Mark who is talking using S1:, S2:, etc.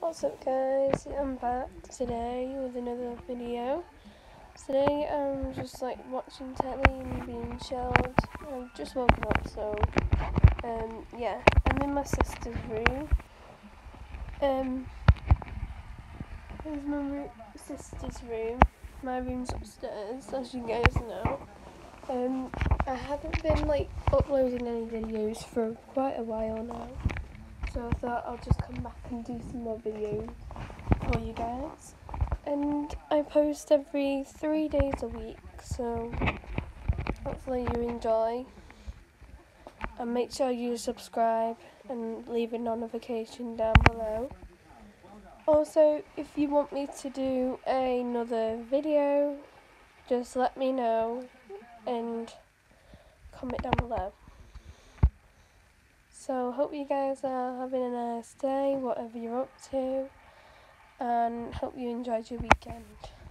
S1: What's up guys, I'm back today with another video. Today I'm just watching telly and being chilled. I've just woken up, so yeah, I'm in my sister's room. Here's my sister's room. My room's upstairs, as you guys know. I haven't been uploading any videos for quite a while now, so I thought I'll just come back and do some more videos for you guys. And I post every 3 days a week, so hopefully you enjoy. And make sure you subscribe and leave a notification down below. Also, if you want me to do another video, just let me know and comment down below. So hope you guys are having a nice day, whatever you're up to, and hope you enjoyed your weekend.